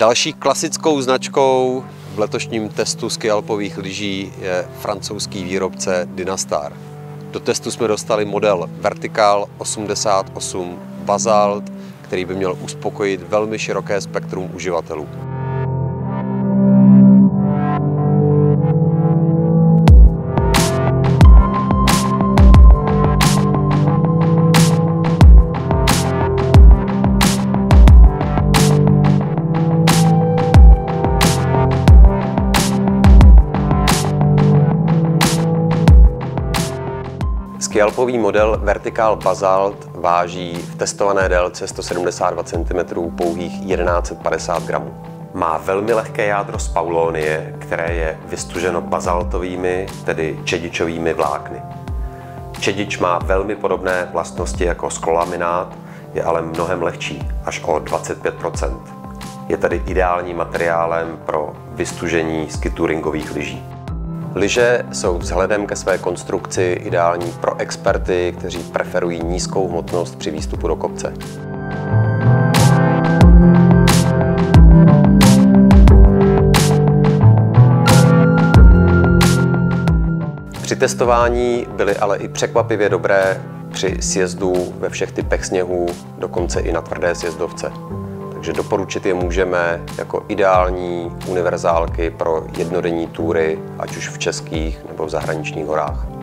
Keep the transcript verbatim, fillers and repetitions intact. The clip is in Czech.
Další klasickou značkou v letošním testu skialpových lyží je francouzský výrobce Dynastar. Do testu jsme dostali model Vertical osmdesát osm Basalt, který by měl uspokojit velmi široké spektrum uživatelů. Skialpový model Vertical Basalt váží v testované délce sto sedmdesát dva centimetrů pouhých jedenáct set padesát gramů. Má velmi lehké jádro z paulonie, které je vystuženo bazaltovými, tedy čedičovými vlákny. Čedič má velmi podobné vlastnosti jako sklolaminát, je ale mnohem lehčí, až o dvacet pět procent. Je tedy ideálním materiálem pro vystužení skitouringových lyží. Lyže jsou vzhledem ke své konstrukci ideální pro experty, kteří preferují nízkou hmotnost při výstupu do kopce. Při testování byly ale i překvapivě dobré při sjezdu ve všech typech sněhů, dokonce i na tvrdé sjezdovce. Takže doporučit je můžeme jako ideální univerzálky pro jednodenní túry, ať už v českých nebo v zahraničních horách.